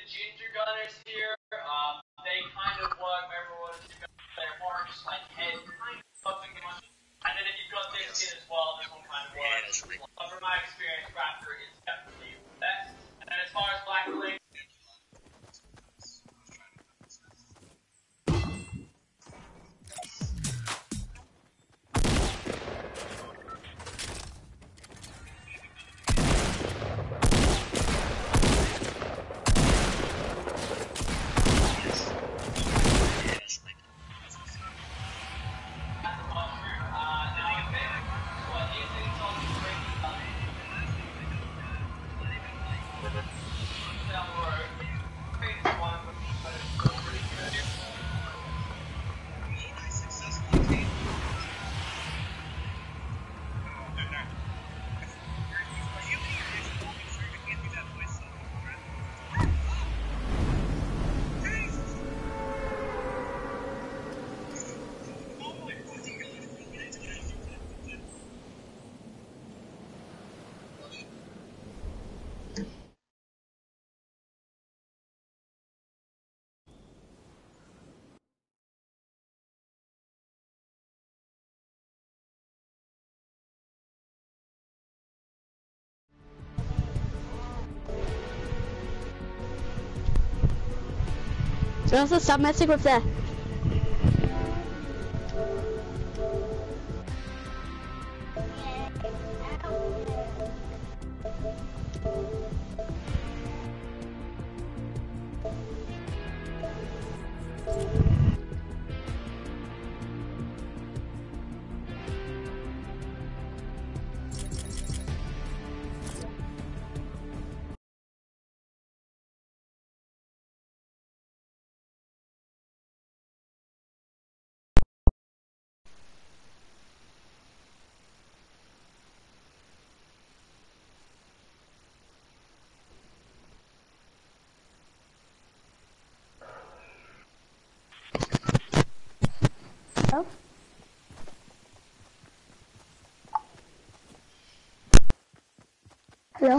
ginger gunners here. They kind of work. Everyone they're more just like head kind of puffing much. And then if you've got this kit as well, this one kind of works. But from my experience, Raptor is definitely the best. And then as far as Black Blade. So also stop messing with that. Oh. Hello.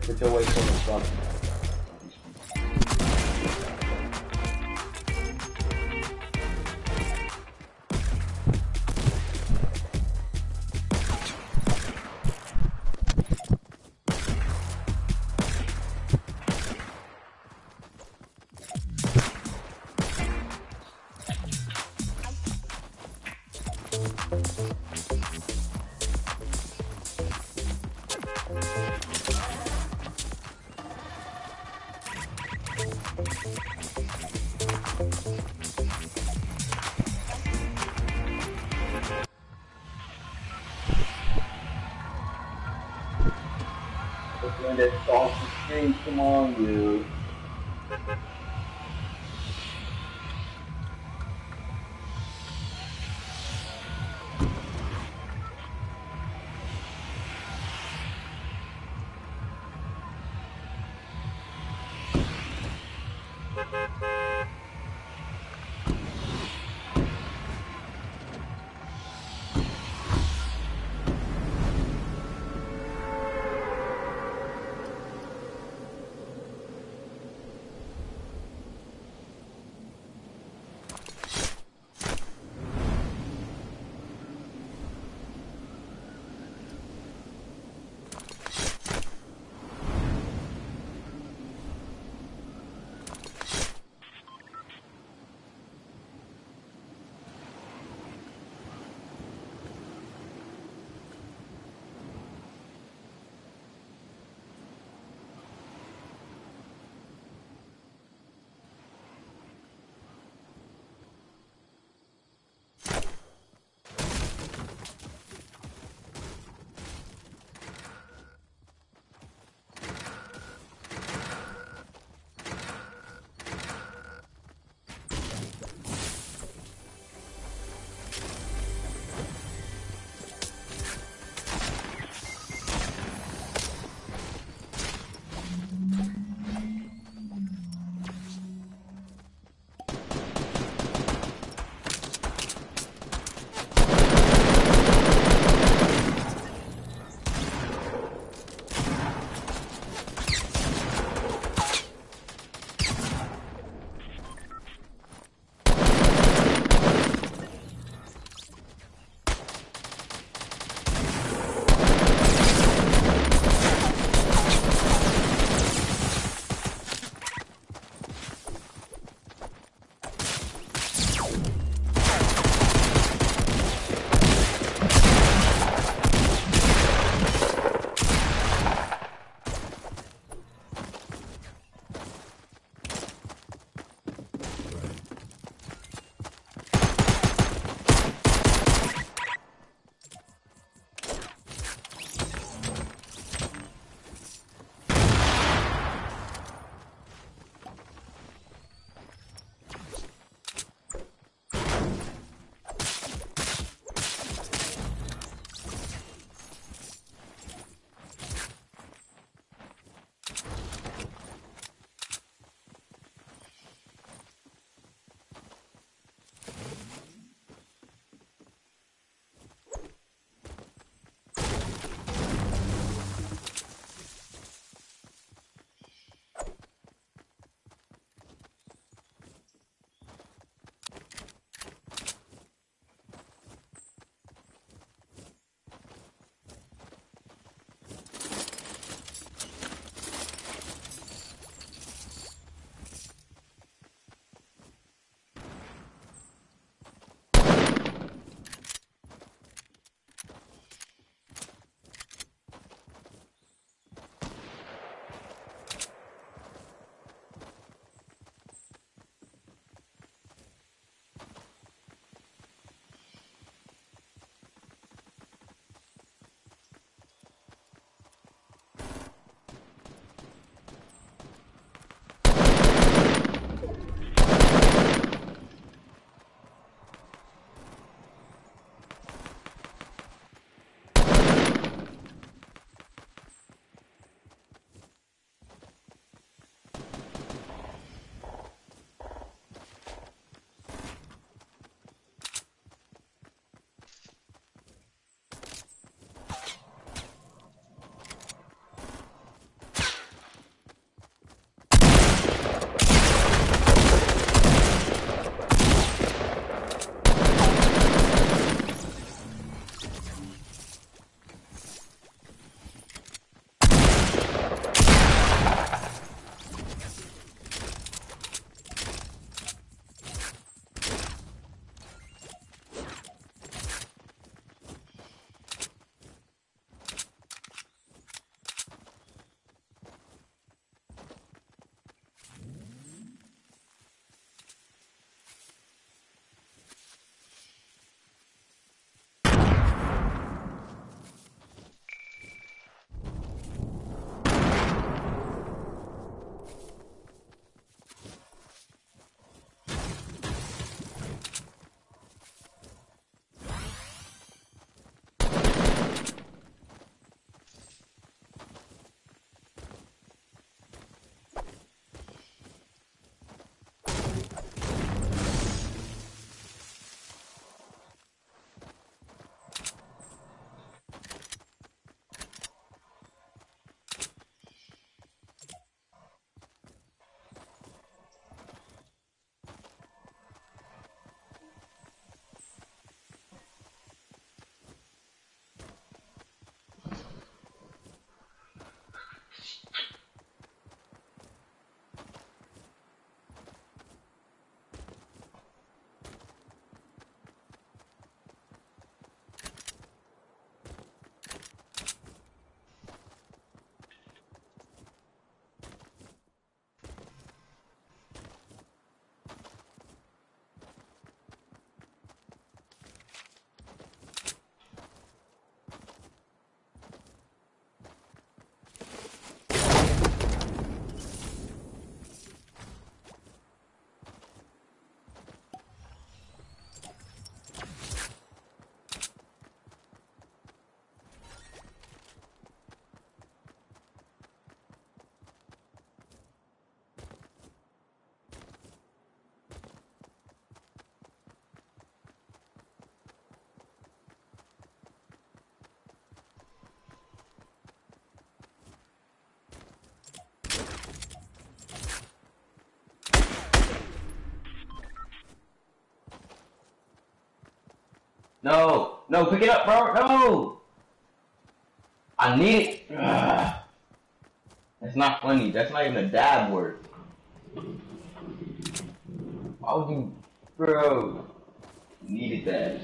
Put your weight on the front. Doing that saucy thing, come on, you. No, no, pick it up, bro. No, I need it. Ugh. That's not funny. That's not even a dab word. Why would you, bro? Needed that.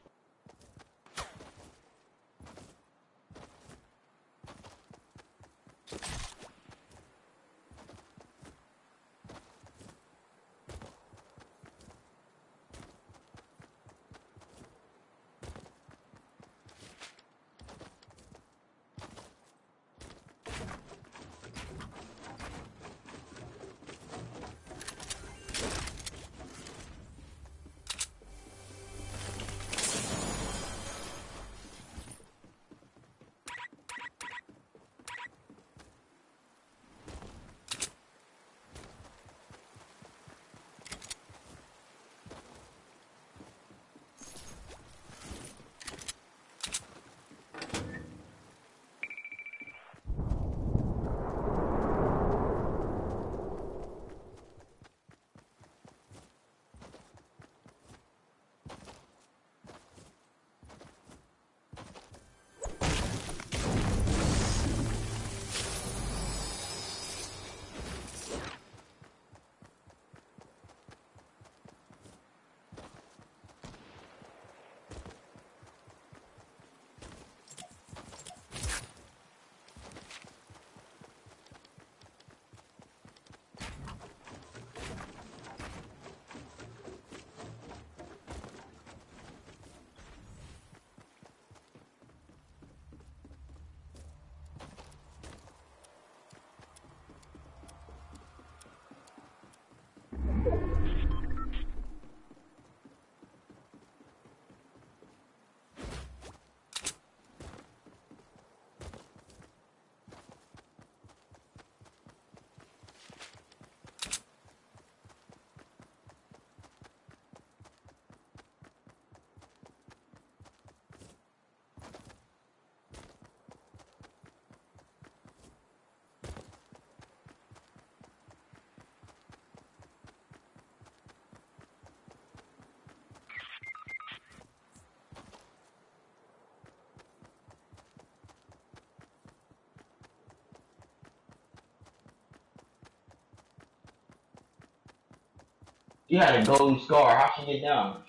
She had a golden scar. How'd she get down?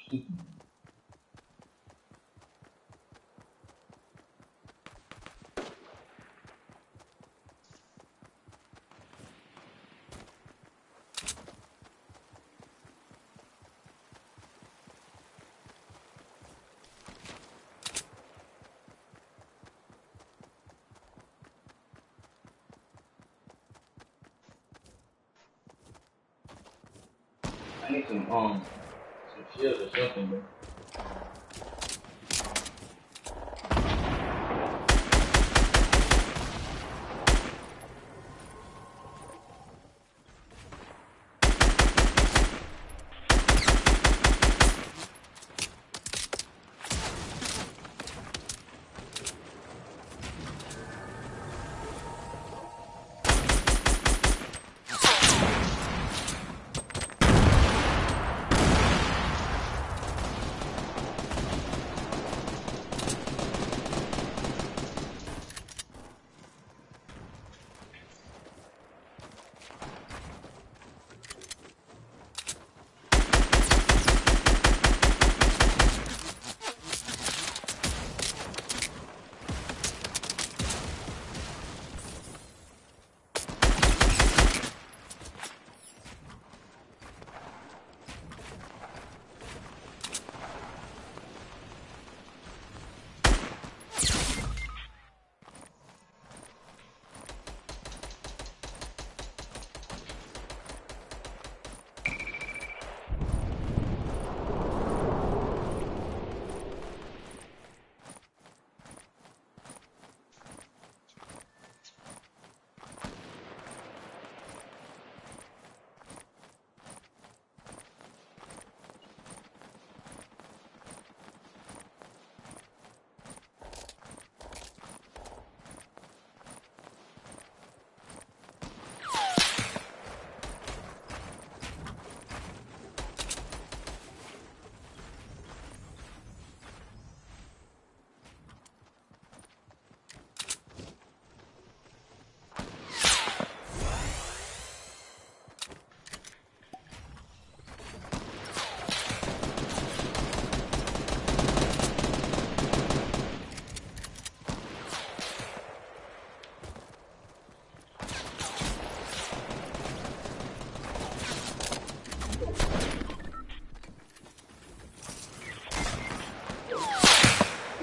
I need some shields or something, bro.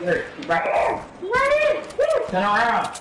here. He's right here. He's right here. Turn around.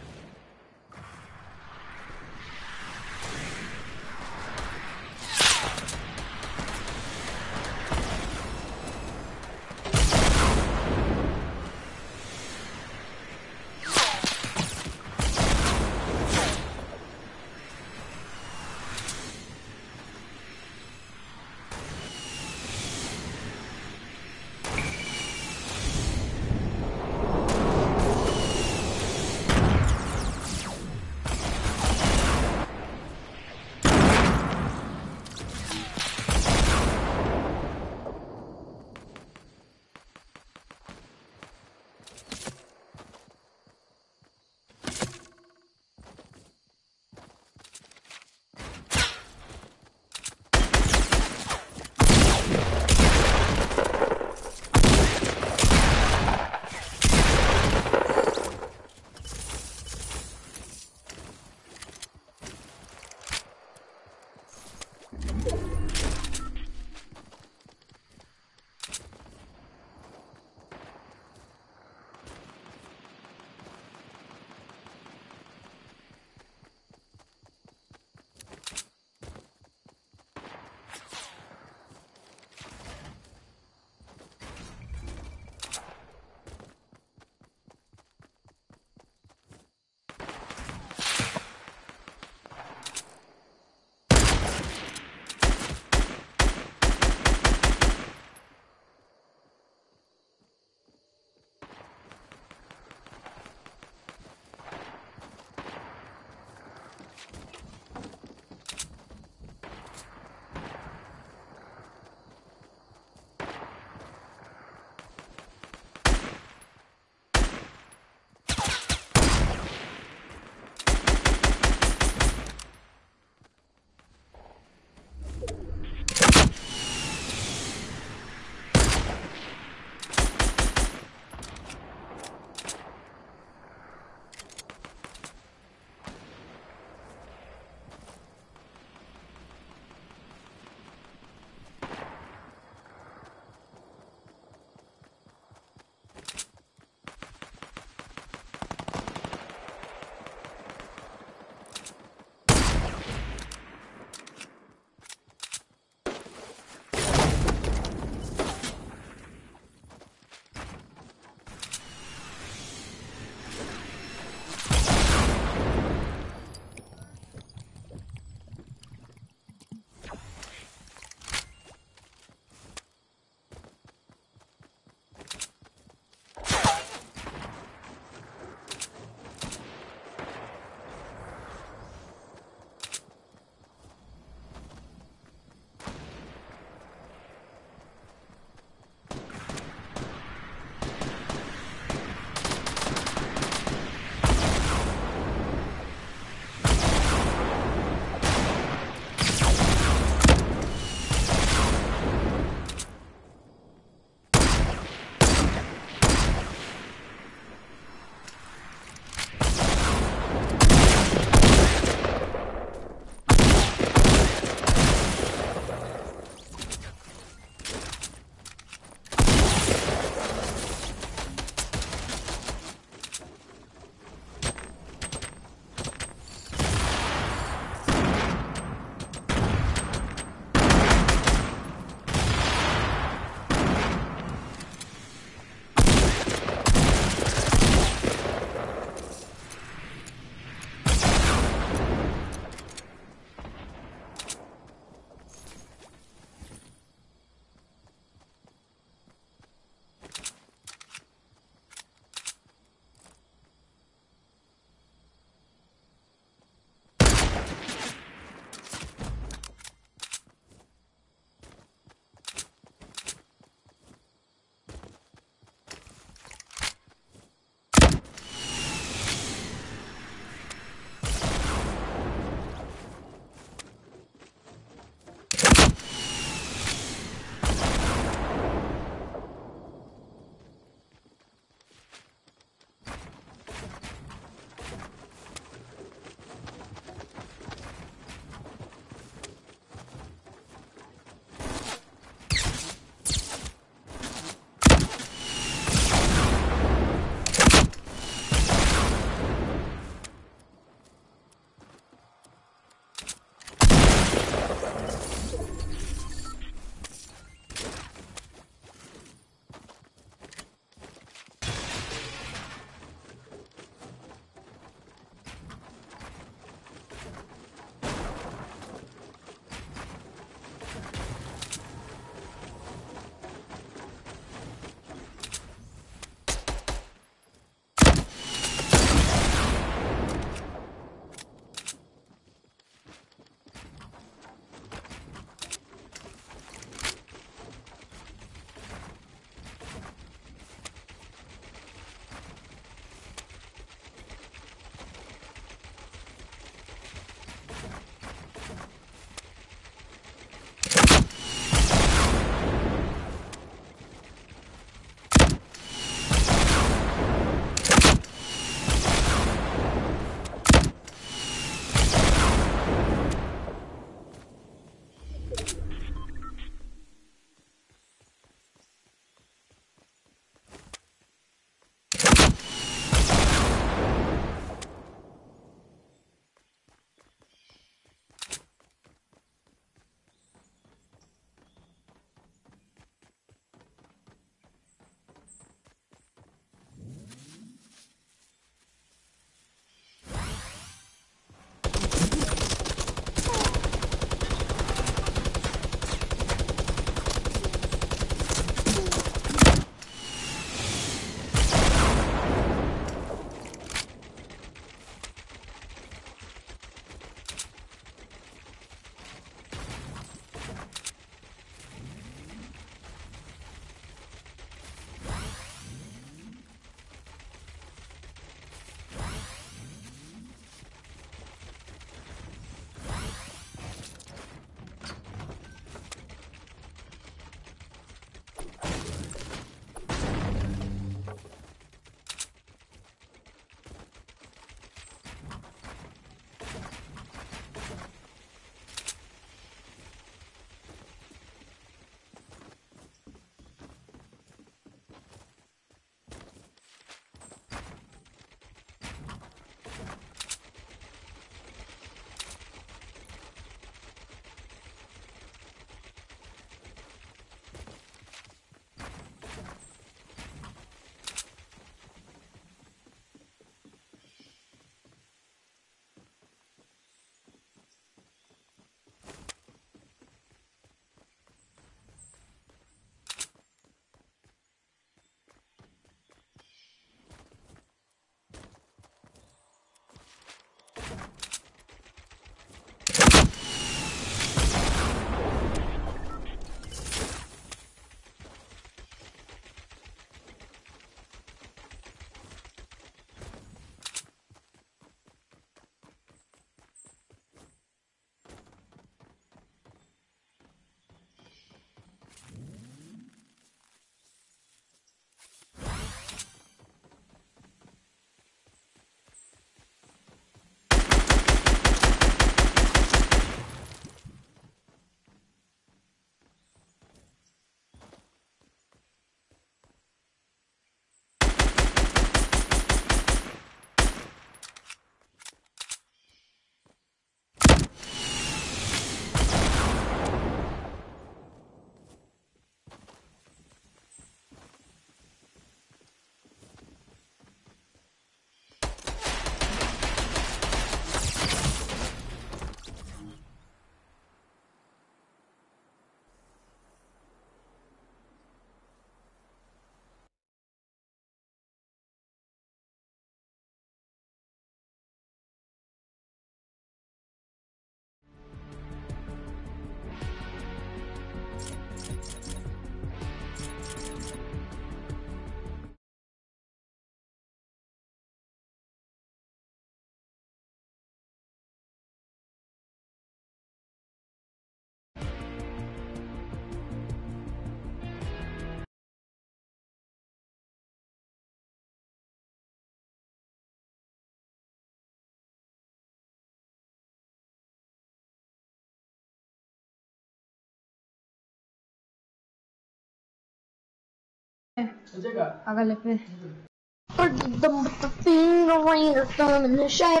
Hágale, fe. The finger ring or thumb in the shape.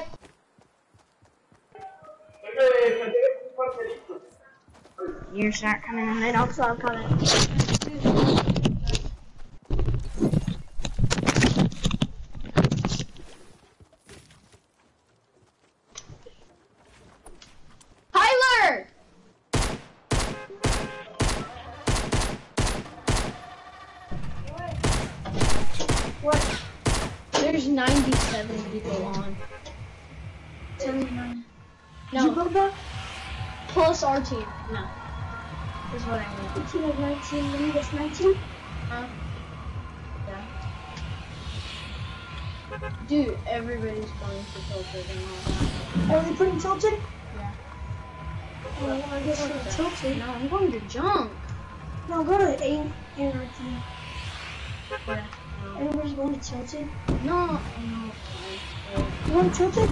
Years start coming and they don't stop coming. Tyler! What? There's 97 people on. 79. No. Did you put that? Plus our team. No. Is what I mean. The team of 19, then that's 19? Huh? Yeah. Dude, everybody's going to Tilted and all that. Are they putting Tilted? Yeah. Well, I guess I'm Tilted. No, I'm going to Junk. No, go to 8 and 19. Yeah. No. Everybody's going to Tilted? No, no. You want Tilted?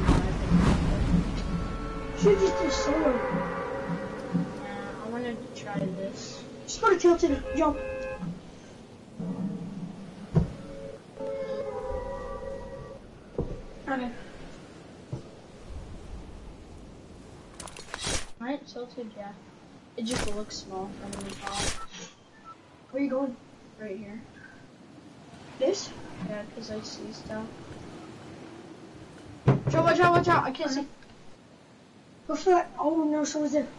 Should just do solo. Yeah, I wanted to try this. Just go to Tilted, jump. Okay. Right, Tilted, yeah. It just looks small from the top. Where are you going? Right here. This? Yeah, because I see stuff. Watch out, watch out, I can't see. Go for that. Oh no, someone's there.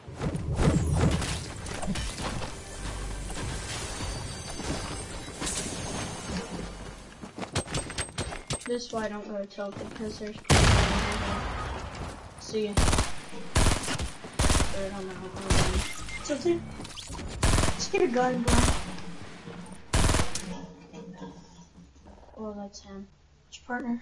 This is why I don't go to Tilted, because there's people in here. See ya. I don't know. Tilted? Just get a gun, bro. Oh, that's him. It's your partner.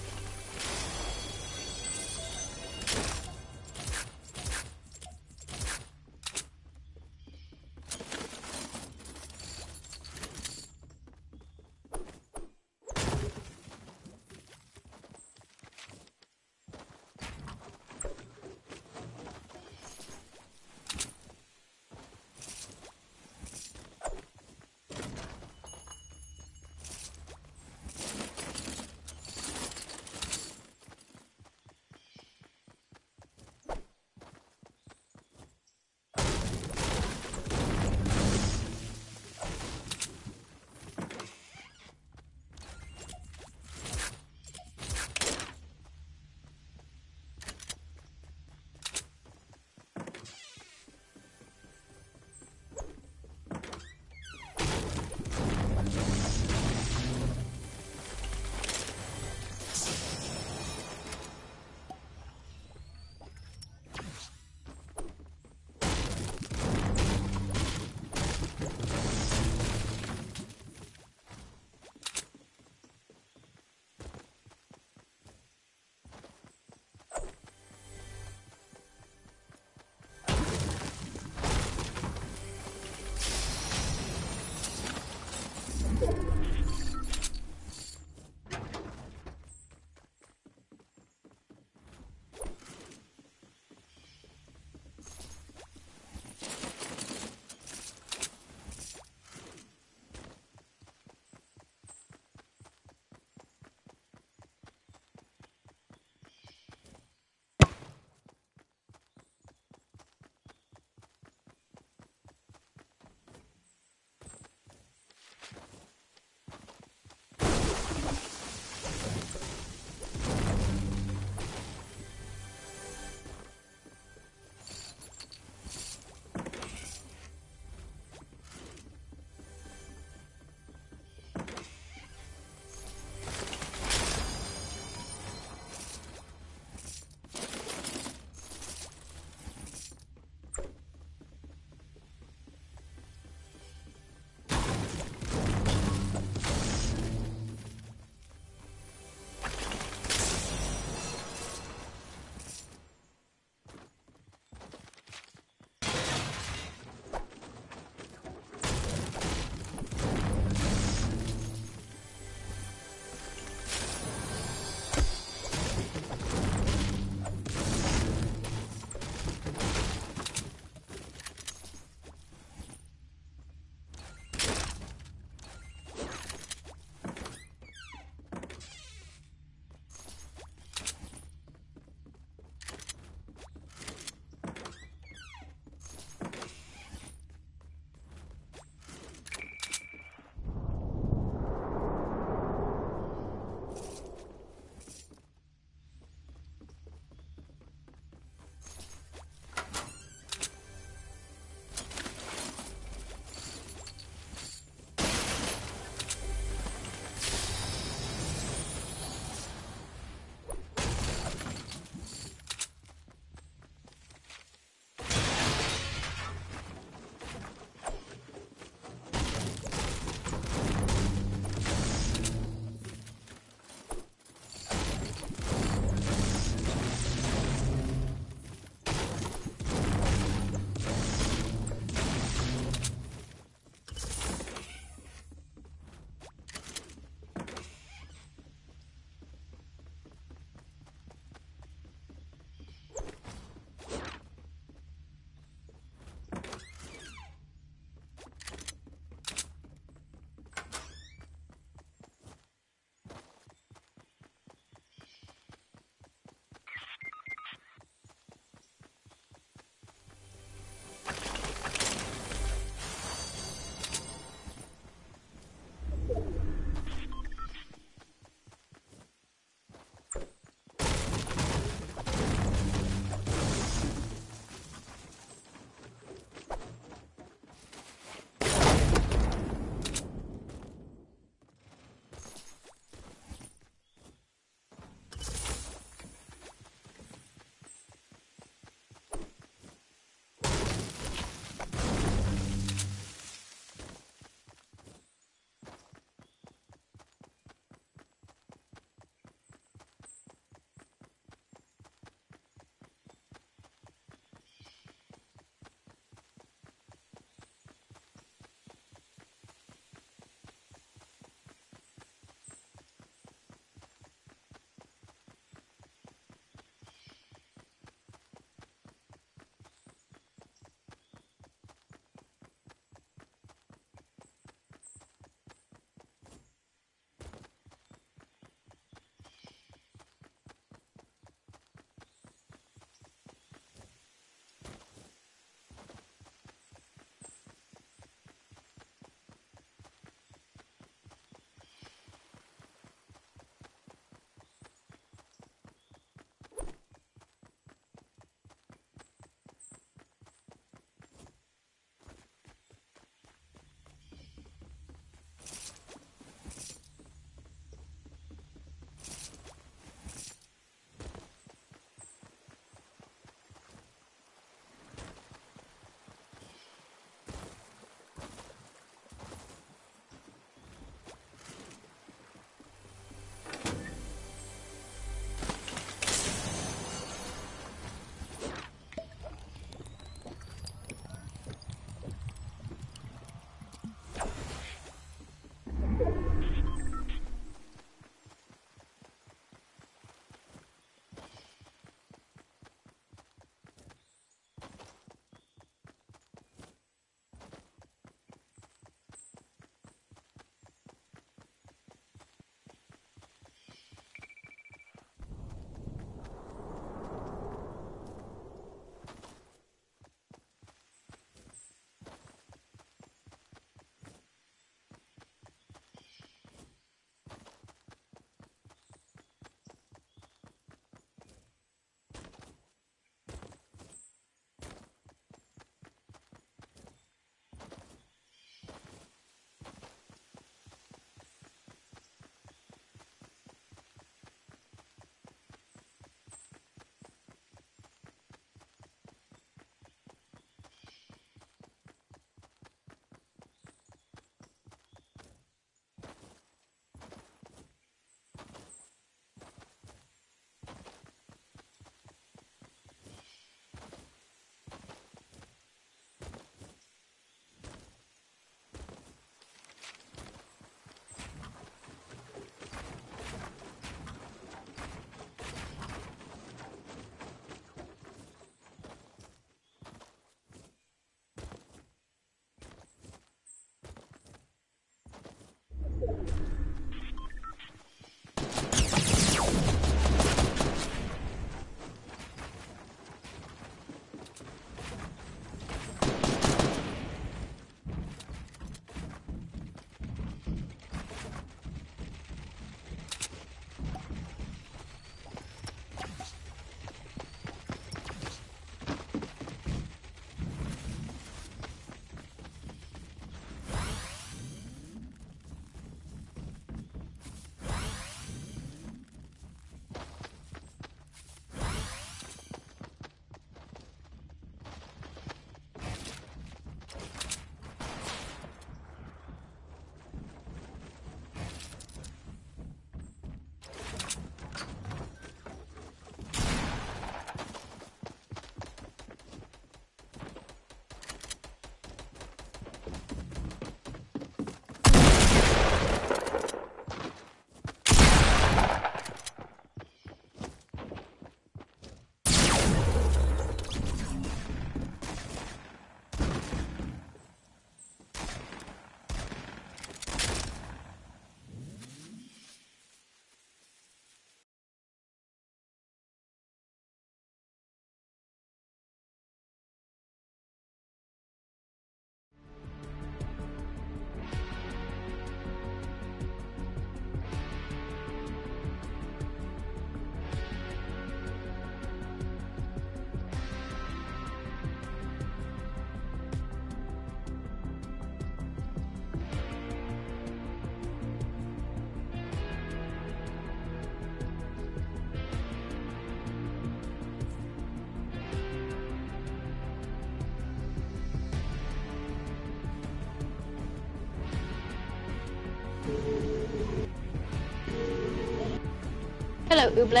Hello, Uble.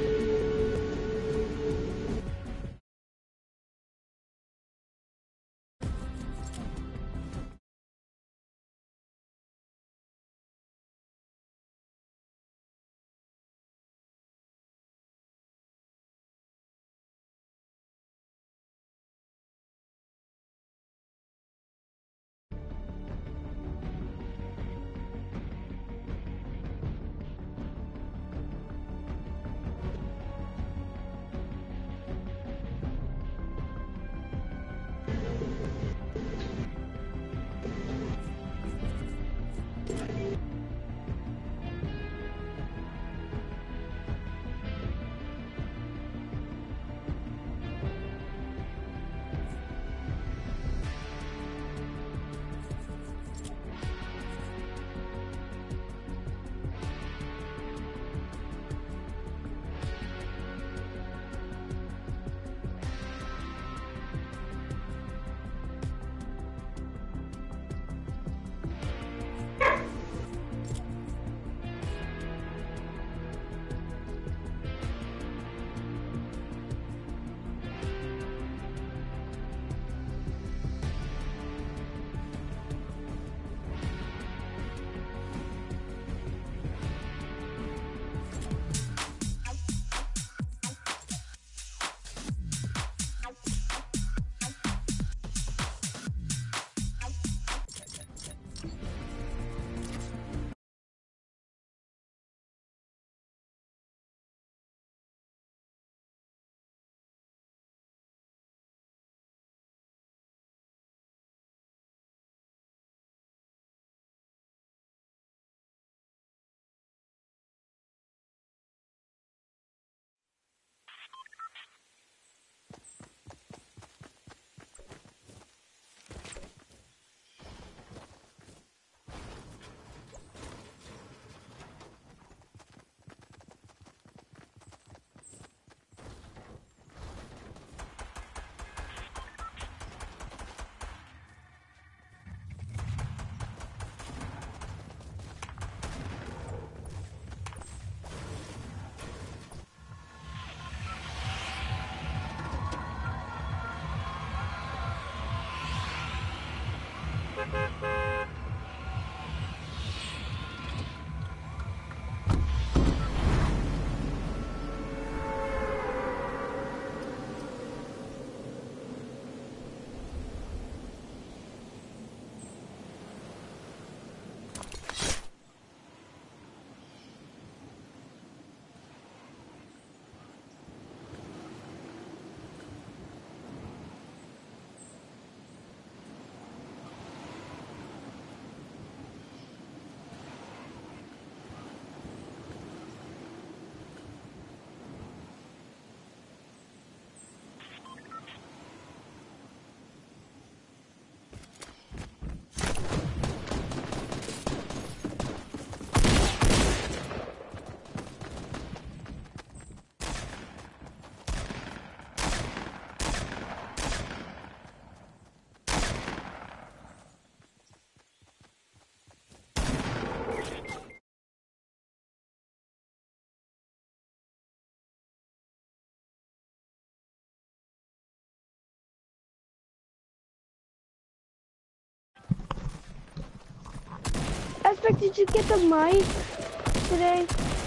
Aspect, did you get the mic today?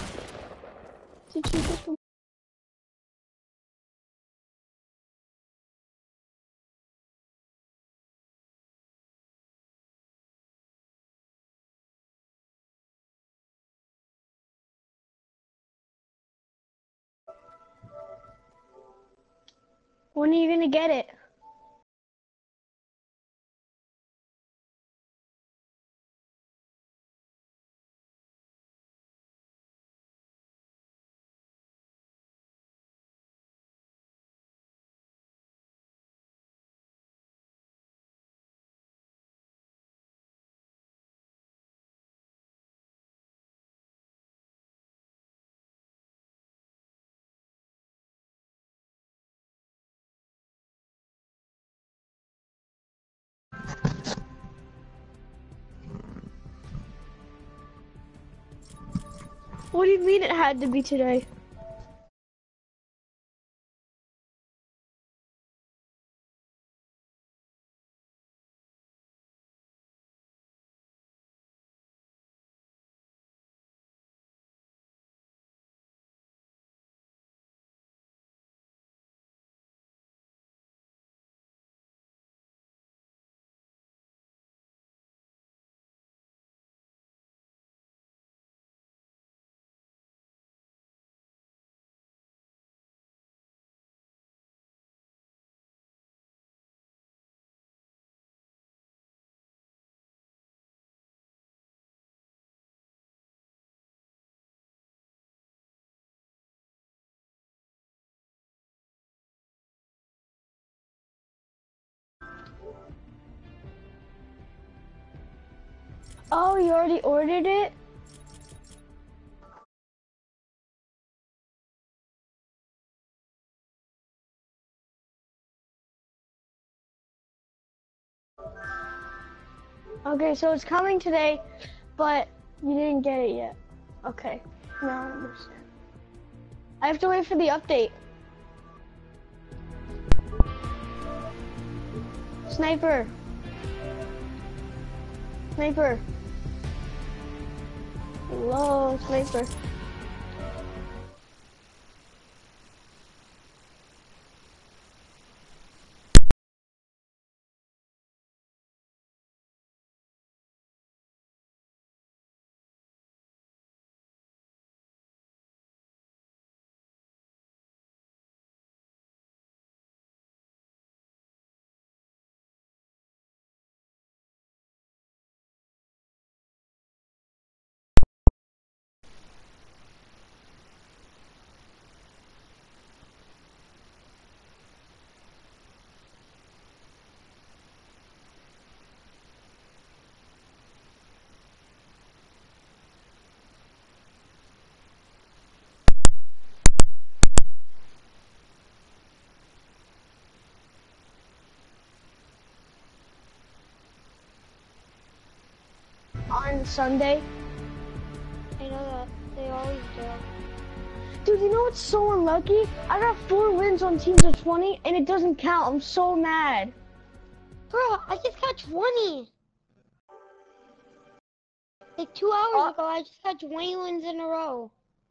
Did you get the When are you gonna get it? What do you mean it had to be today? Oh, you already ordered it? Okay, so it's coming today, but you didn't get it yet. Okay, now I understand. I have to wait for the update. Sniper. Sniper. Hello, Sniper. On Sunday. I know that. They always do. Dude, you know what's so unlucky? I got 4 wins on teams of 20 and it doesn't count. I'm so mad. Bro, I just got 20. Like 2 hours ago, I just got 20 wins in a row.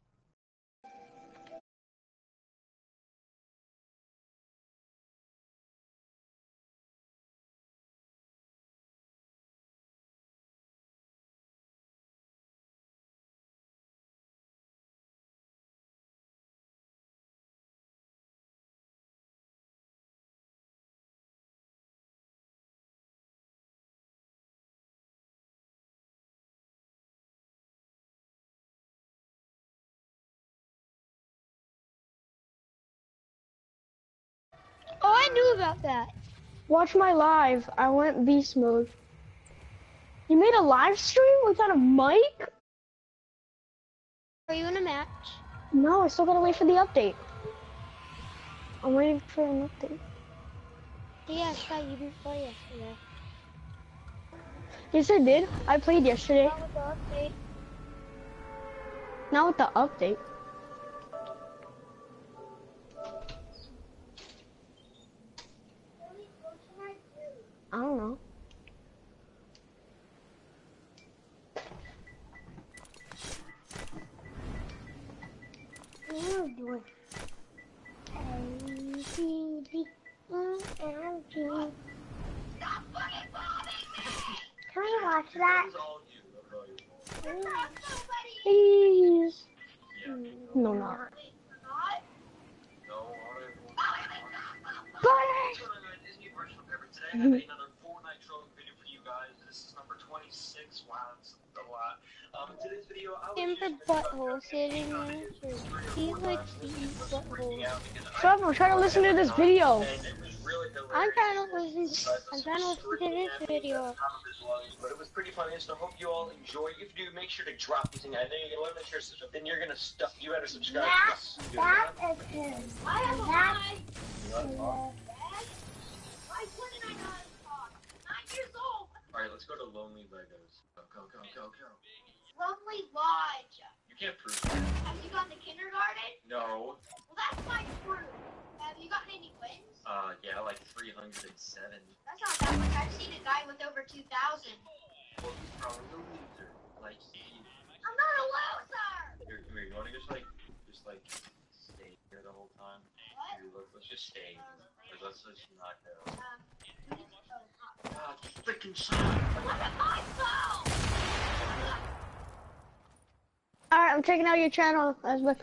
Oh, I knew about that. Watch my live. I went beast mode. You made a live stream without a mic? Are you in a match? No, I still gotta wait for the update. I'm waiting for an update. Yeah, I saw you didn't play yesterday. Yes, I did. I played yesterday. Not with the update. Not with the update. I don't know. Oh boy. Can we watch that? Please. No, not. Another Fortnite trolling video for you guys. This is number 26. Wow, that's a lot. Today's video, I was Timber butthole sitting there. He's like eating butthole. Stop, I'm trying to listen to this video. I'm trying to listen to this video. But it was pretty funny, so I hope you all enjoy. If you do, make sure to drop this thing. I know you're going to make sure to subscribe. Then you're going to stuff. You better subscribe. That is him. That's Alright, let's go to Lonely Legos. Go. Lovely Lodge. You can't prove that. Have you gone to kindergarten? No. Well, that's my proof. Have you gotten any wins? Yeah, like 307. That's not that much. I've seen a guy with over 2,000. Well, he's probably a loser. Like you. I'm not a loser! Here, come here. You wanna just stay here the whole time? What? Here, let's just stay. Let's just not go. Who needs to go to the top? Ah, freaking shot! Look at my phone! Alright, I'm checking out your channel, Asbek.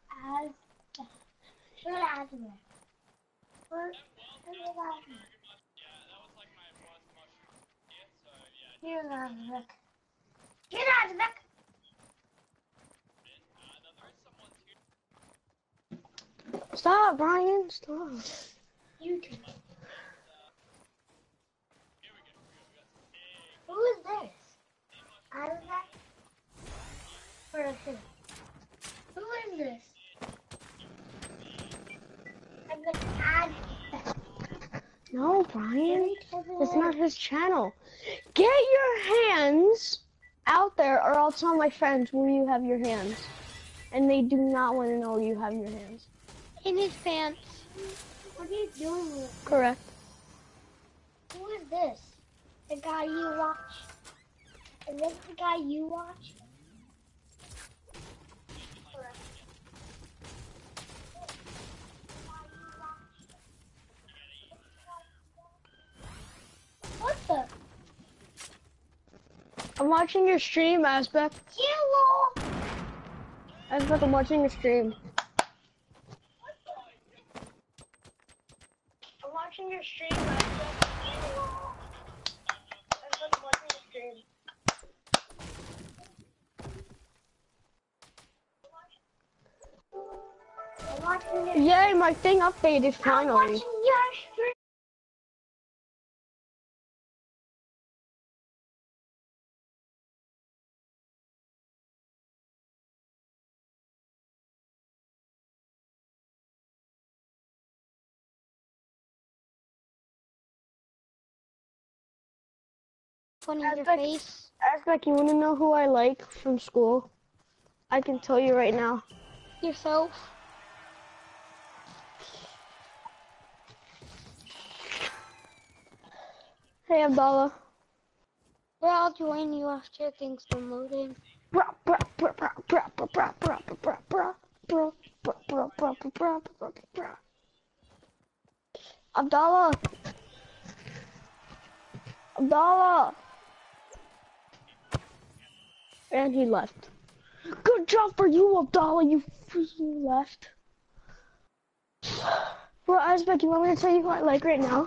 Stop, Brian. Stop. YouTube. Who is this? I don't know. Where is it? Who is this? I'm gonna add. No, Brian. That's not his channel. Get your hands out there, or I'll tell my friends where you have your hands. And they do not want to know you have your hands. In his pants. What are you doing with? Correct. Who is this? The guy you watch? Is this the guy you watch? What the? I'm watching your stream, Asbek. Hello! Asbek, I'm watching your stream. I'm watching your stream, Asbek. Hello! Asbek, I'm watching your stream. I'm watching your Yay, my thing updated I'm finally. watching your stream. Funny your Asbek, face. Asbek, you want to know who I like from school? I can tell you right now. Yourself. Hey, Abdallah. Well, I'll join you after things are loading. Abdallah. Abdallah. And he left. Good job for you, Abdallah. You freaking left. Well, Asbek, you want me to tell you who I like right now?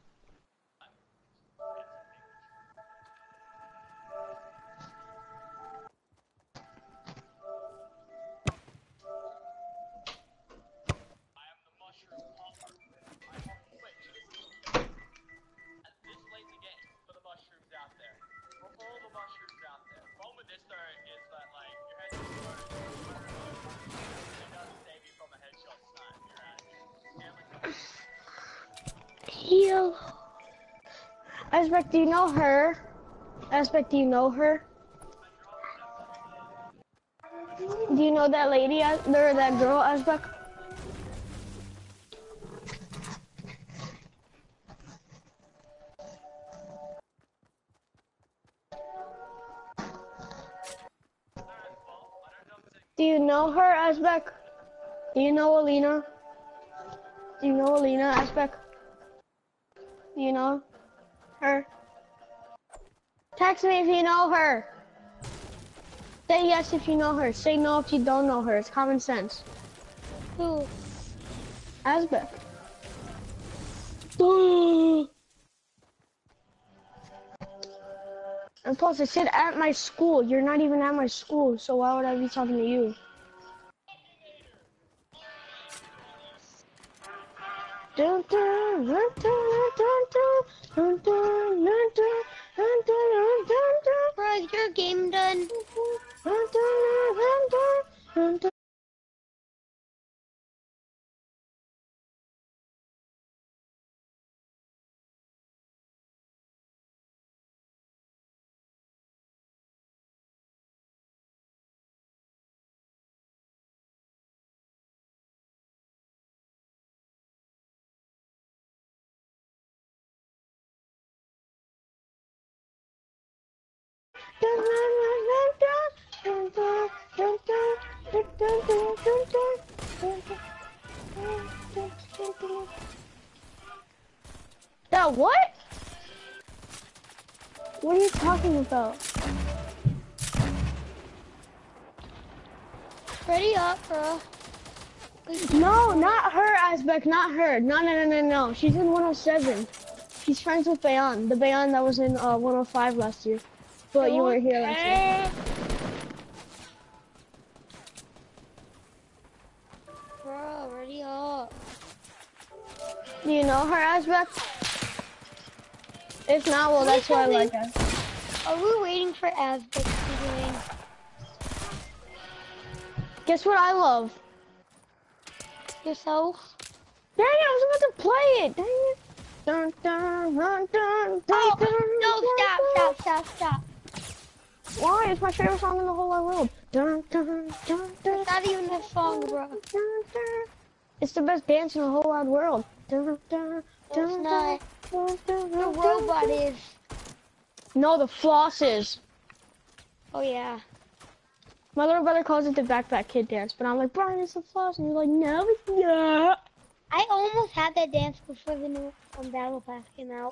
This late in the game for the mushrooms out there. For all the mushrooms out there. The problem with this though is that like your head's exposed. It doesn't save you from a headshot snipe, you're right. Heal. Asbek, do you know her? Asbek, do you know her? Do you know that lady, or that girl, Asbek? Do you know her, Asbek? Do you know Alina? Do you know Alina, Asbek? Do you know her? Text me if you know her. Say yes if you know her. Say no if you don't know her. It's common sense. Who? Asbek. And plus, I said at my school. You're not even at my school, so why would I be talking to you? Dun, dun, dun, dun, dun, dun, dun, dun, dun, dun, dun, dun, dun, Bro, is your game done? dun, dun, dun, dun, dun, dun. That what? What are you talking about? Ready up, bro. No, not her, Asbeck, not her. No. She's in 107. She's friends with Bayon, the Bayon that was in 105 last year. But you weren't here last year. Bro, ready up. Do you know her, Asbeck? If not, well, that's why I like her. Are we waiting for Asbeck to be doing? Guess what I love? Yourself? Dang it, I was about to play it. Dang it. Dun, dun, dun, dun, dun, Oh, no, stop. Why? It's my favorite song in the whole wide world. Dun, dun, dun, dun, It's not even a song, bro. dun, dun. It's the best dance in the whole wide world. Dun, dun, It's not. dun, dun, The dun, robot dun. is. No, the floss is. Oh, yeah. My little brother calls it the backpack kid dance, but I'm like, Brian, it's the floss. And you're like, no, it's not. I almost had that dance before the new Battle Pass came out.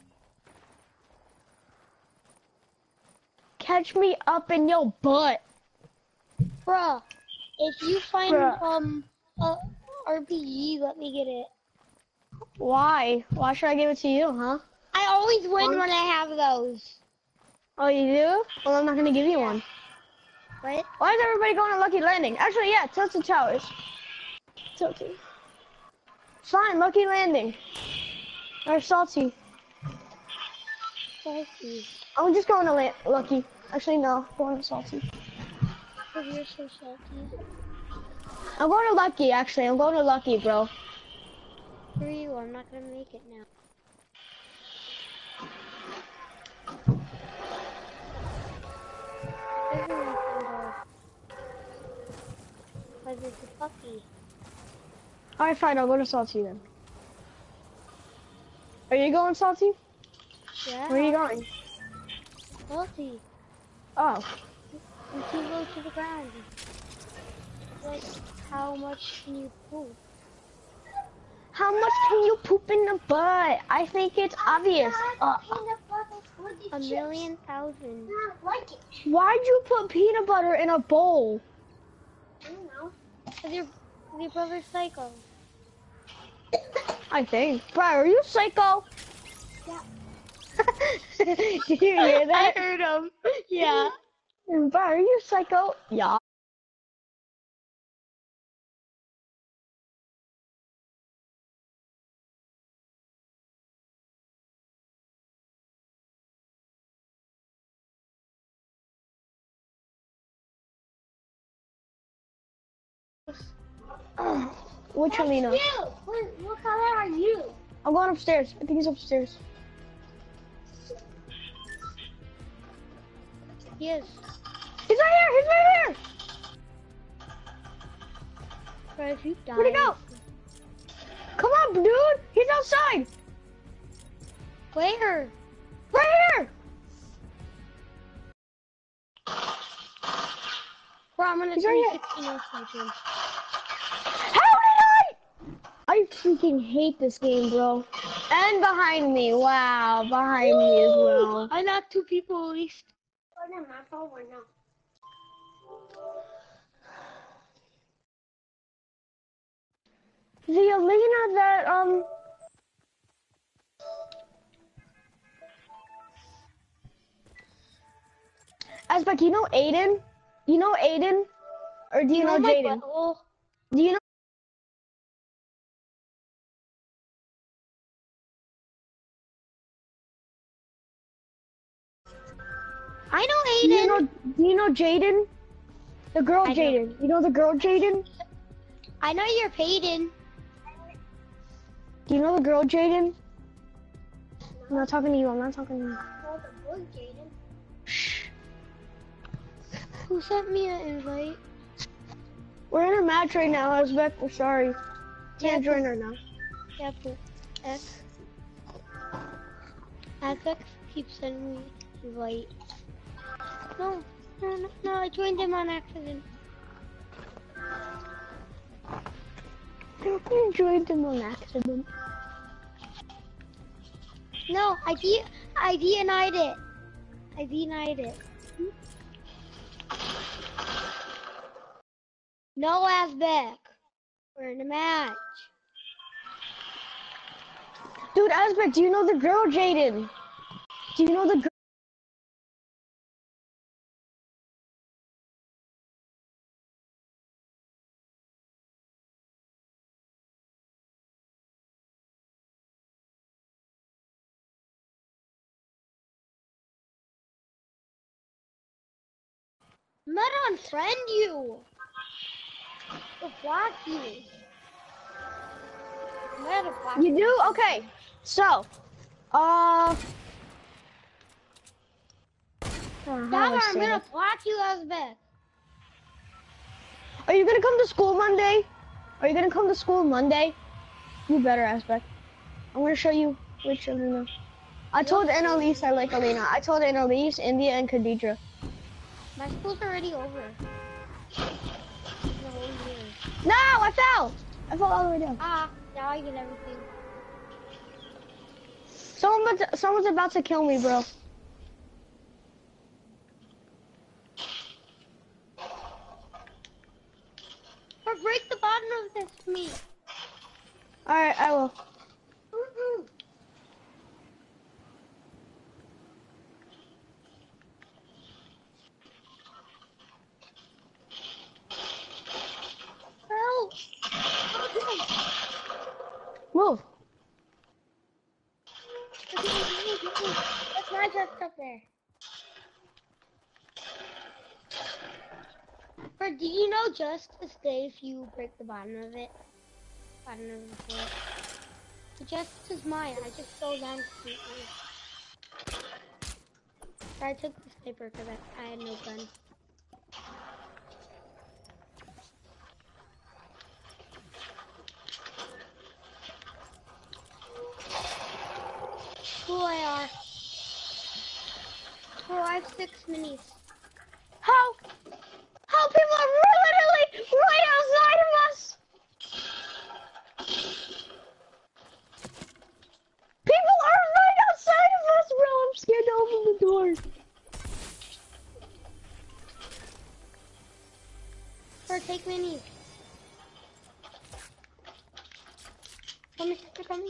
Catch me up in your butt. Bruh, if you find Bruh. a RPG, let me get it. Why? Why should I give it to you, huh? I always win when I have those. Oh, you do? Well, I'm not gonna give you one. What? Why is everybody going to Lucky Landing? Actually, yeah, Tilted Towers. Tilted. Fine, Lucky Landing. Or Salty. Salty. I'm just going to Lucky. Actually, no, going to Salty. Because you're so salty. I'm going to Lucky, actually. I'm going to Lucky, bro. For you, I'm not gonna make it now. Because it's a puppy. Alright, fine, I'll go to Salty then. Are you going Salty? Yeah. Where are you going? Salty. Oh. You can go to the ground. Like, how much can you poop? How much can you poop in the butt? I think it's obvious. A million thousand. Why'd you put peanut butter in a bowl? I don't know. Because your brother's psycho. I think. Bro, are you psycho? Yeah. Did you hear that? I heard him. Yeah. Bro, are you psycho? Yeah. Which Alina? What color are you? I'm going upstairs. I think he's upstairs. Yes. He's right here! He's right here! But if you die. Where'd he go? Come on, dude! He's outside! Where? Right here! Bro, I'm gonna He's do right 60 more seconds. How did I freaking hate this game, bro. And behind me. Wow, behind me as well. I knocked 2 people at least. The Alina that, Asbeck, you know Aiden? You know Aiden? Or do you know my Jaden? butthole? Do you know? I know Aiden. Do you know Jaden? The girl I know. Jaden. You know the girl Jaden? I know you're Peyton. Do you know the girl Jaden? I'm not talking to you. I'm not talking to you. Who sent me an invite? We're in a match right now, Asbeck. We're sorry. Can't join her now. Yeah, but X. Azek keeps sending me invite. No, I joined him on accident. You joined him on accident. No, I denied it. I denied it. No Azbek. We're in a match. Dude, Azbek, do you know the girl, Jaden? Do you know the girl? I'm not unfriend you. Or block you. I'm not a block You do? Okay. So, Dama, I'm let's see. gonna block you, Azbek. Are you gonna come to school Monday? Are you gonna come to school Monday? You better, Azbek. I'm gonna show you which Alina. I told Annalise I like Alina. I told Annalise, India, and Khadija. My school's already over. The whole year. No, I fell! I fell all the way down. Ah, now I get everything. Someone's about to kill me, bro. Or break the bottom of this for me. Alright, I will. Help! Move. That's my chest up there. Or do you know just to stay if you break the bottom of it? Bottom of the floor. The chest is mine. I just fell down completely. So I took the sniper because I had no gun. Cool AR. Oh, I have 6 minis. How people are literally right outside of us! People are right outside of us, bro! I'm scared to open the door. Or take minis. Coming, sister, coming.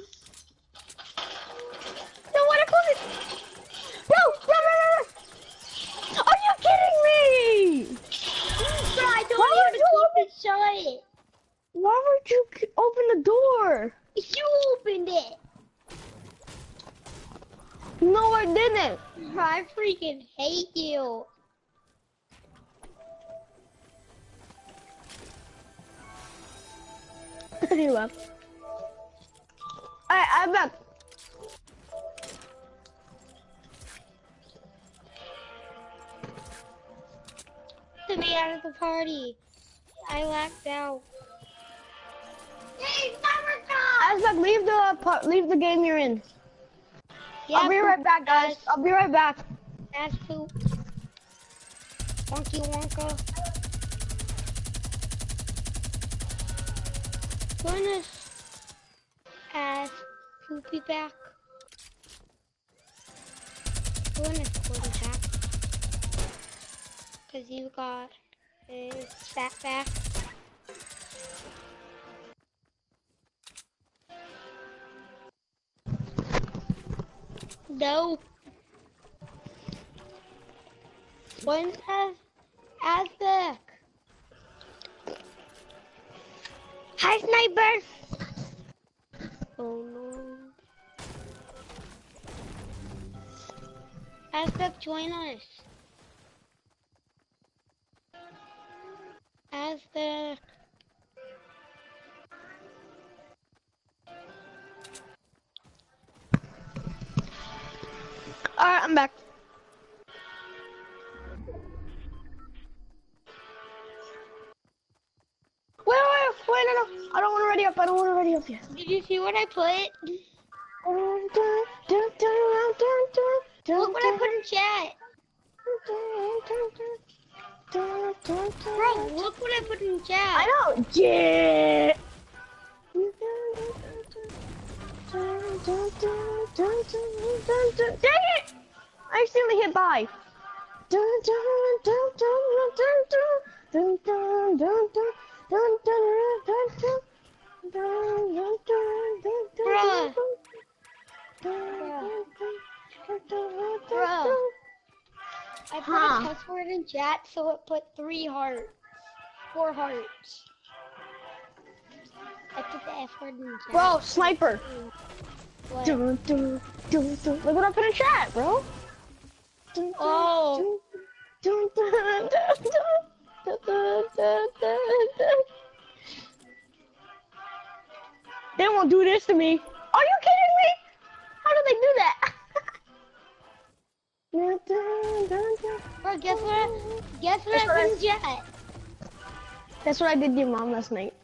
No, what a close it! No! Run! Are you kidding me? Bro, I told Why you would to you keep it shut. Why would you open the door? You opened it. No, I didn't. I freaking hate you. He left. Alright, I'm back. To be out of the party. I lacked out. Azbek, leave the game you're in. Yeah, I'll be right back, guys. I'll be right back. Ass poop. Wonky Wonka. Goodness. Ass poopy back. Goodness, quarterback. Cause you got a fat back. No. When Azbek. Hi, sniper. Oh no. Azbek, join us. Azbek. Alright, I'm back. Wait, no. I don't want to ready up. I don't want to ready up yet. Did you see what I put? Look what I put in chat. Bro, look what I put in chat. I know. Yeah. Dang it! I accidentally hit buy. Bruh. I put a cuss word in chat, so it put 4 hearts. I put the F word in chat. Bro, sniper. What? Look what I put in chat, bro. Oh. They won't do this to me. Are you kidding me? How do they do that? Bro, guess what I put in chat? That's what I did to your mom last night.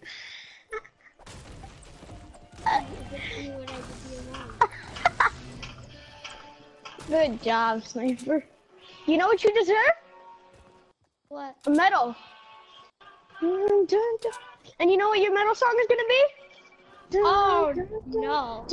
Good job, sniper. You know what you deserve? What? A medal. And you know what your medal song is gonna be? Oh, no.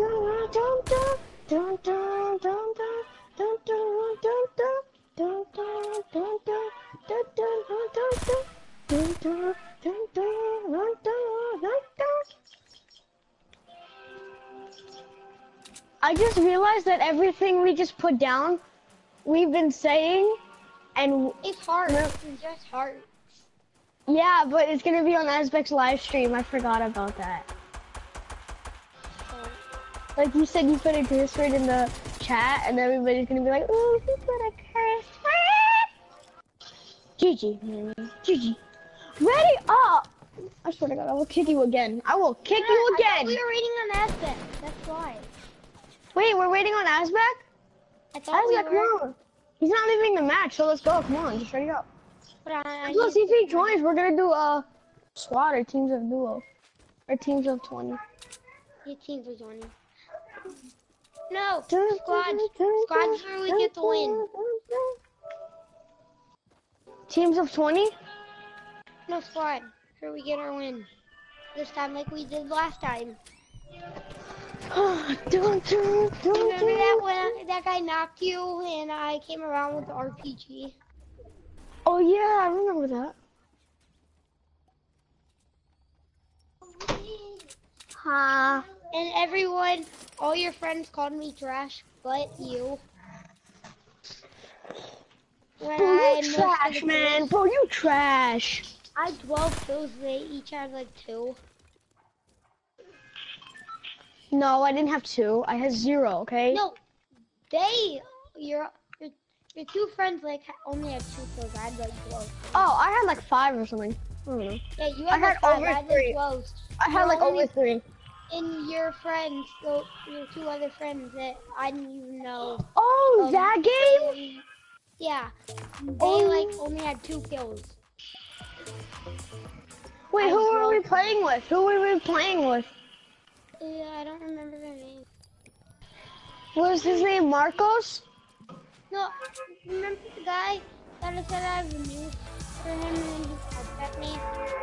I just realized that everything we just put down, we've been saying, and It's hard. It's just hard. yeah, but it's gonna be on Azbek's live stream. I forgot about that. Like you said, you put a curse word in the chat, and everybody's gonna be like, "Ooh, he put a curse word." GG, man. GG. Ready up! I swear to God, I will kick you again. I will kick you I thought again. we were waiting on Aztec. That's why. Wait, we're waiting on Azbek? I thought we Azbek, were. come on. He's not leaving the match, so let's go. Come on, just ready up. But I Plus, if he joins, we're gonna do a squad or teams of duo, or teams of 20. Your teams are joining. No, squads. Squads where we get the win. Teams of 20? No, squad. Where we get our win. This time like we did last time. Remember that when that guy knocked you and I came around with the RPG? Oh yeah, I remember that. Huh? And everyone, all your friends called me trash, but you. When Bro, I you had most of trash, the man. kills. Bro, you trash. I had 12 kills, they each had like 2. No, I didn't have 2. I had 0, okay? No, your 2 friends like only had 2 kills. I had like 12. Oh, I had like 5 or something. I don't know. Yeah, you I had had like 5, over I had 3. like 12. I had like over 3. And your friends, so your 2 other friends that I didn't even know. Oh, that game? Yeah, they like only had 2 kills. Wait, who were we playing with? Who were we playing with? Yeah, I don't remember their name. Was his name Marcos? No, remember the guy that I said I have a news for him and then he contacted me?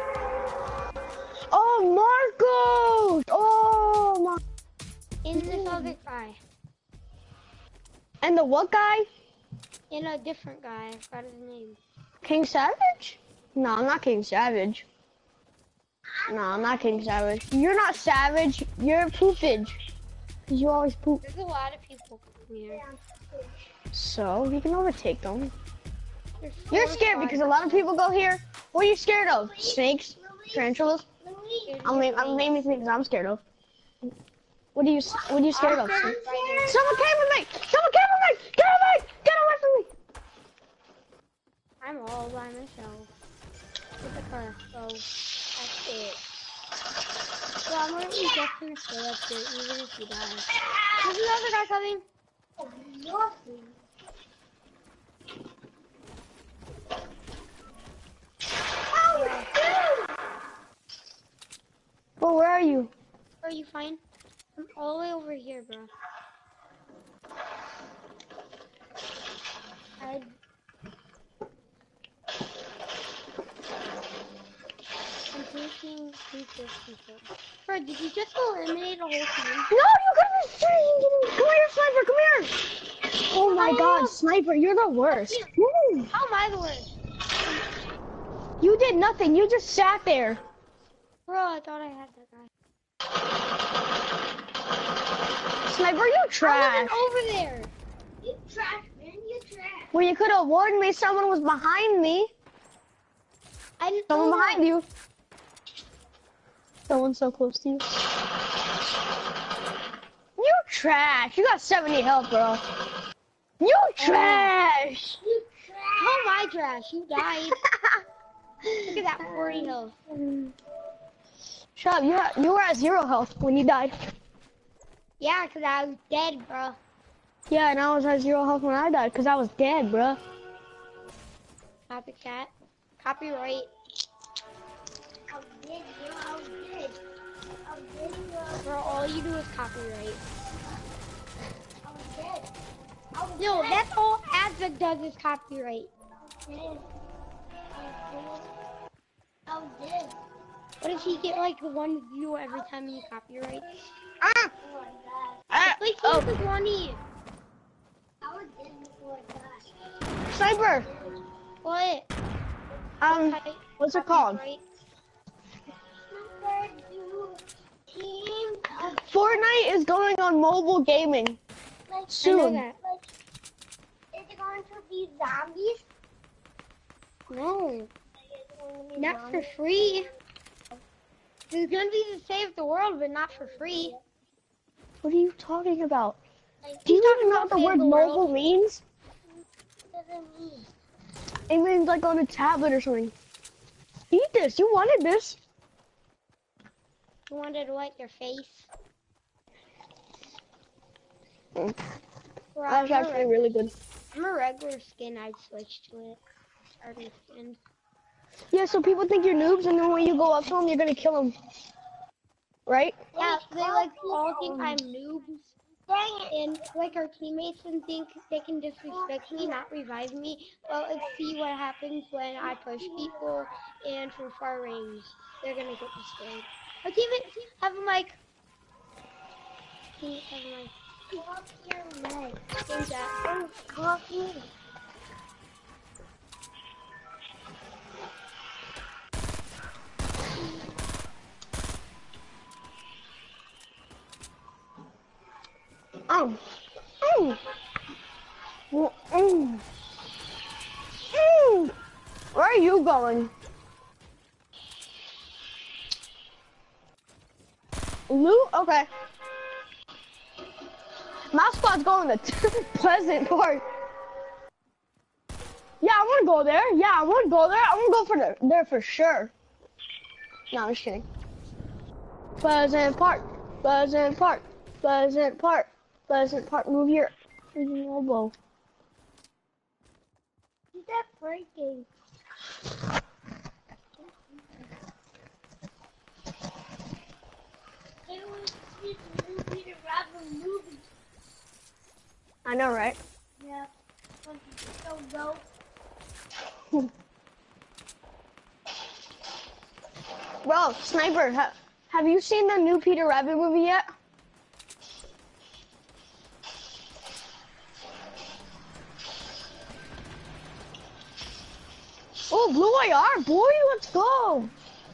Oh, Marcos! Oh, my. And this other guy. And the what guy? And a different guy, I forgot his name. King Savage? No, I'm not King Savage. No, I'm not King Savage. You're not Savage, you're Poofage. Cause you always poop. There's a lot of people here. So, you can overtake them. There's You're 4 scared because a lot of people go here. What are you scared of? Snakes? Tarantulas? I'm naming things I'm scared of. What are you scared of? Someone came with me! Someone came with me! Get away! Get away from me! I'm all by myself. With the car, so that's it. So I'm gonna be just gonna stay up here even if you die. There's another guy coming. Well, where are you? Are you fine? I'm all the way over here, bro. just confirmed. Bro, did you just eliminate a whole team? No, you couldn't be shooting. Come here, Sniper, come here. Oh my God, Sniper, you're the worst. Woo. How am I the worst? You did nothing. You just sat there. Bro, I thought I had that guy. Sniper, you I trash. wasn't over there. You trash, man. You trash. Well, you could have warned me someone was behind me. I didn't Someone know behind that. you. Someone so close to you. You trash. You got 70 health, bro. You trash. You trash. How am I trash? You died. Look at that 40 health. Shut up. You were at 0 health when you died. Yeah, because I was dead, bro. Yeah, and I was at 0 health when I died because I was dead, bro. Copycat. Copyright. I was dead, bro. I was dead. I was dead, bro. Bro, all you do is copyright. I was dead. I was No, dead. that's all Advent does is copyright. Dead. I was dead. What if he get like 1 view every time he copyrights? Ah! Oh my god. Ah! Like Oh, he's the one he. I was dead before I died. Sniper. What? What's it called? Copyright. Number 2 team of Fortnite is going on mobile gaming I know soon. that. like, is it going to be zombies? No, Is it going to be not for zombies? free. It's gonna be to save the world, but not for free. What are you talking about? Like, Do you talking even know about what the save word the world. mobile means? what does it mean? It means like on a tablet or something. Eat this. You wanted this. You wanted to wipe your face. Mm. Bro, That's actually really good. I'm a regular skin. I'd switch to it. Starter skin. Yeah, so people think you're noobs, and then when you go up to them, you're gonna kill them. Right? Yeah, they like all think I'm noobs. And like our teammates and think they can disrespect me, not revive me. Well, let's see what happens when I push people and from far range. They're gonna get destroyed. Our teammates have a mic. Teammates have a mic. Fuck your leg. Who's that? I'm talking. Oh. Mm. Mm. Mm. Where are you going? Loot? Okay. My squad's going to Pleasant Park. Yeah, I want to go there. Yeah, I want to go there. I want to go there for sure. No, I'm just kidding. Pleasant Park. Pleasant Park. Pleasant Park. Pleasant Park. Move your freaking elbow. Is that breaking? It was this movie to Robin movie. I know, right? Yeah. So dope. Bro, Sniper, have you seen the new Peter Rabbit movie yet? Oh, blue IR, boy, let's go.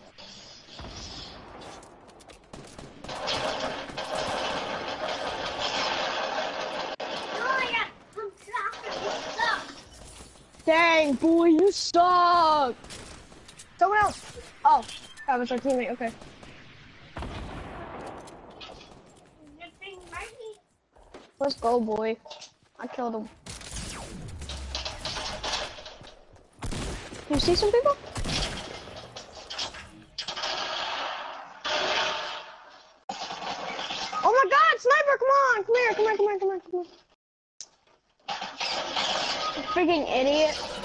Oh yeah, I'm dropping this stuff. Dang, boy, you suck. Someone else. Oh, that was our teammate, okay. Nipping Mikey. Let's go, boy. I killed him. You see some people? Oh my god, Sniper, come on! Come here, come here, come here, come here, come here. You freaking idiot.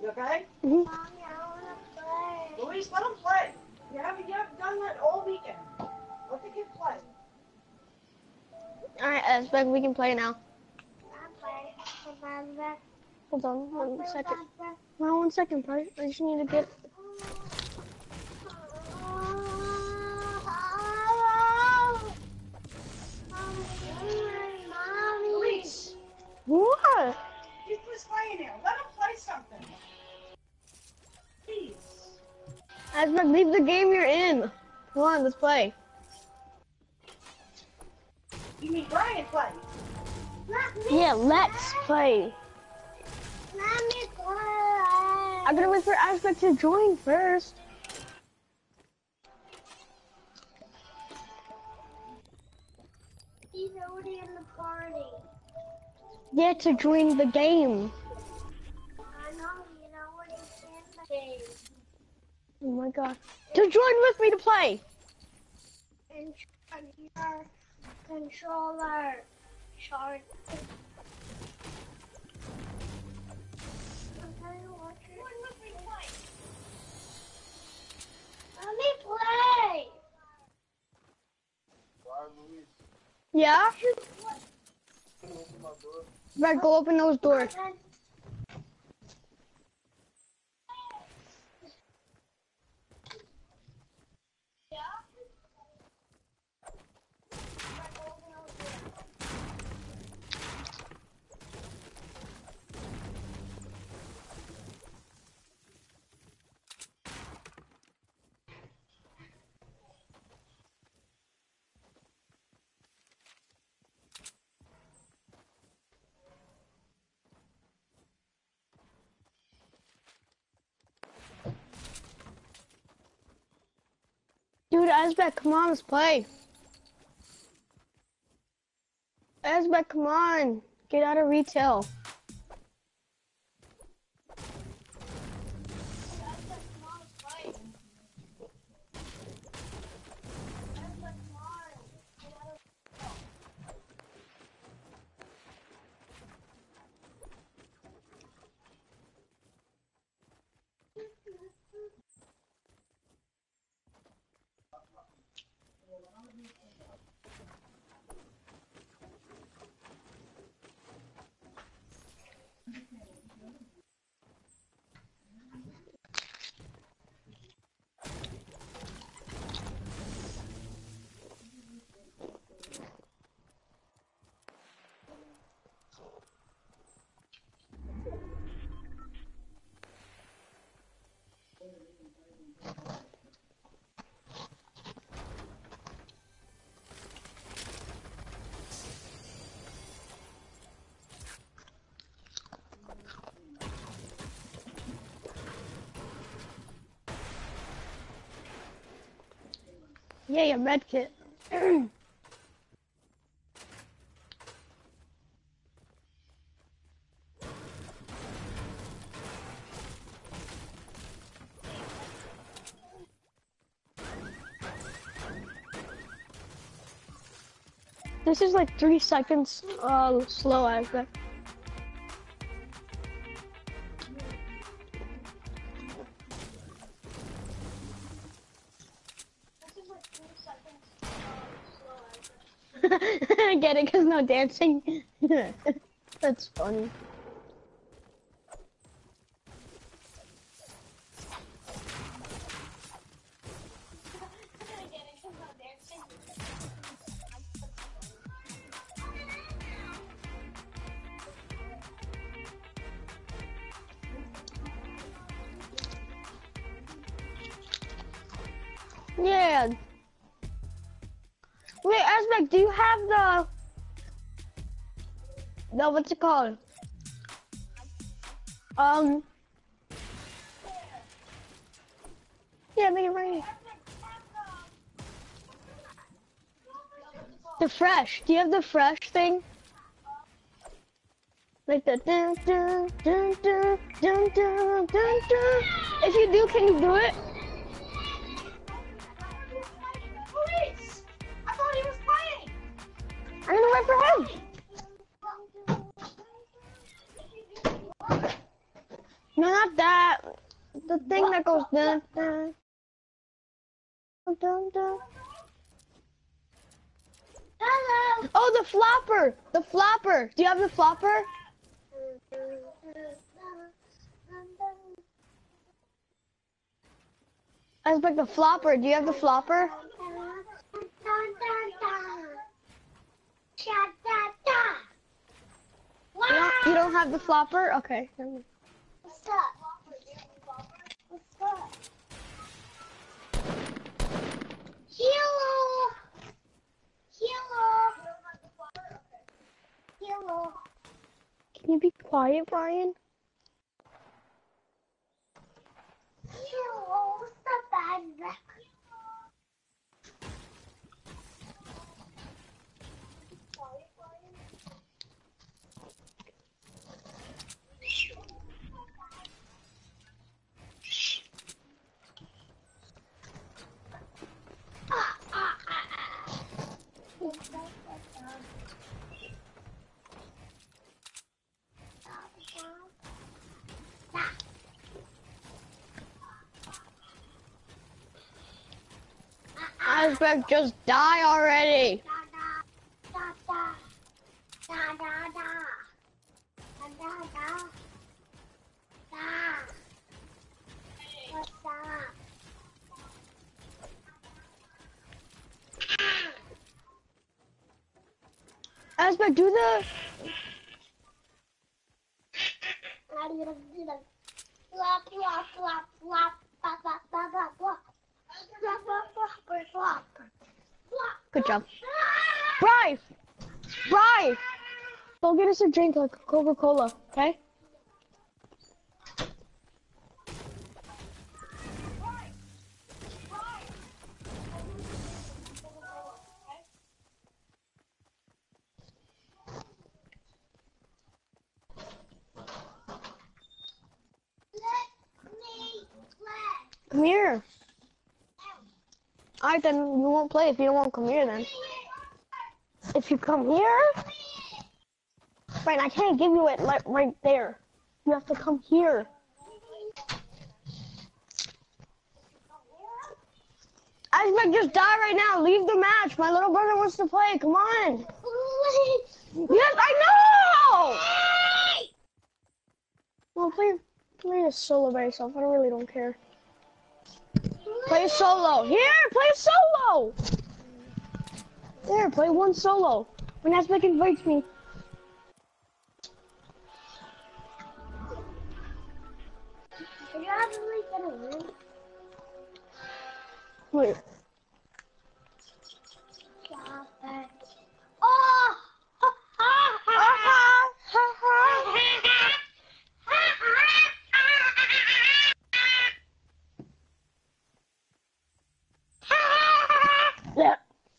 You okay? Mm-hmm. Mommy, I wanna play. Luis, let him play. You haven't done that all weekend. Let the kid play. Alright, Azbek, we can play now. I play. Hold on 1 second. No, 1 second, buddy. I just need to get... Luis, What? he's just playing here. Let him play something. Please. Azbek, leave the game you're in. Come on, let's play. You mean Brian play? Yeah, let's play. Let me play. I gotta wait for Azbek to join first. He's already in the party. Yeah, to join the game. I know he's already in the game. Oh my god. To join with me to play. And your controller chart. Let me play. Yeah? Right, go open those doors. Dude, Azbek, come on, let's play. Azbek, come on. Get out of retail. Yeah, your med kit. This is like 3 seconds slow, Azbek. I get it, cause no dancing. That's funny. Yeah. Wait, Azbek, do you have the what's it called? Yeah, make it rain. The fresh. Do you have the fresh thing? Like the dun dun dun dun dun dun dun dun. If you do, can you do it? Luis, I thought he was playing. I'm gonna wait for him. No, No, not that. The thing that goes dun dun dun dun. Hello. Oh, the flopper! The flopper! Do you have the flopper? I was like the flopper. Do you have the flopper? You don't have the flopper? Okay. What's up? What's up? Hello. Hello. Hello. Can you be quiet, Brian? Hello. What's up, Isaac? Asbeck, just die already. What's up? Asbeck, do the... Flop, flop, flop, flop, flop, flop, flop, flop, flop. Flop, flop, flop, flop, flop. Good job. Bryce! Bryce! Go get us a drink like Coca-Cola, okay? Come here. Alright, then you won't play if you don't want to come here then. If you come here... Right, I can't give you it like right there. You have to come here. Asbeck, just die right now. Leave the match. My little brother wants to play. Come on. Yes, I know! Well, play a solo by yourself. I really don't care. Play a solo. Here, play a solo. There, play one solo. When Asbeck invites me. Are you actually gonna win? Wait. Stop it. Oh! Ha ha ha ha Yeah.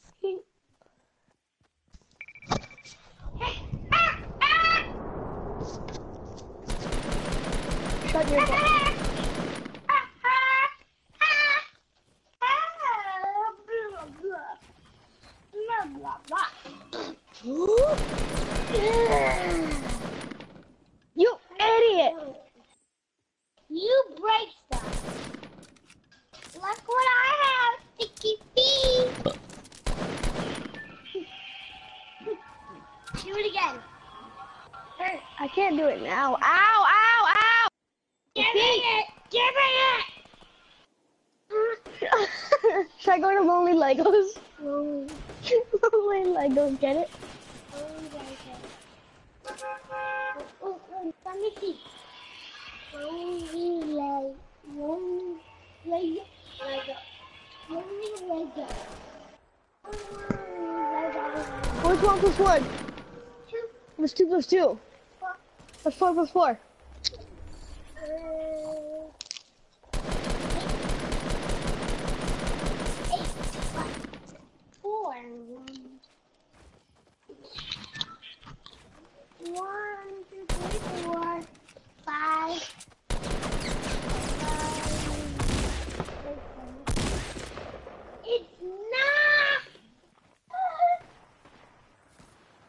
Shut your butt. You idiot! You break stuff. Look what I have, Sticky feet. Do it again. I can't do it now. Ow, ow, ow! Give me it. Give me it. Should I go to Lonely Legos? Lonely Legos, get it? Oh, let me see. Lonely Lego. What's 1 plus 1? What's 2 plus 2? What's 4 plus 4? 1, 2, 3, 4, 5. It's not.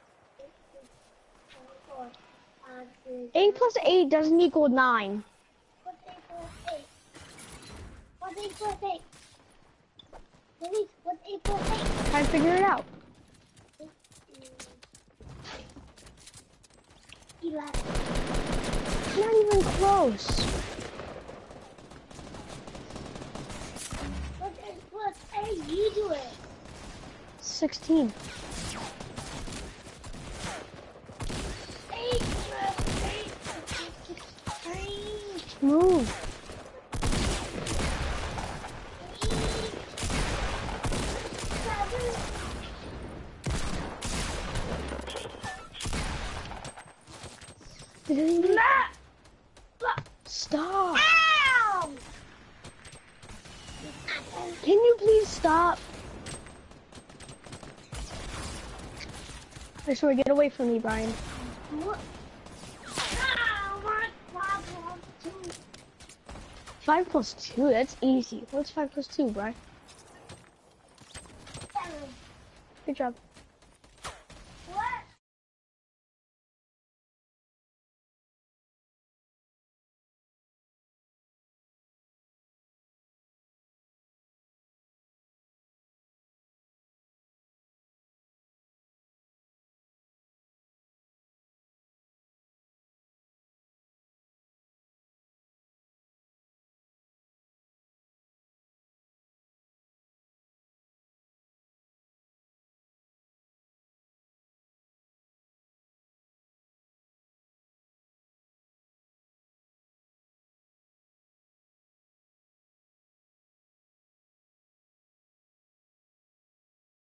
8 plus 8 doesn't equal 9. 8 plus 8? Denise, what's 8 plus 8? Try and figure it out. 11. Not even close. What's 8 plus 8? You do it. 16. 8 plus 8 is 16. Move. 7. Stop. Ow! Can you please stop? I swear, get away from me, Brian. What? Ow, what? 5 plus 2. 5 plus 2, that's easy. What's 5 plus 2, Brian? 7. Good job.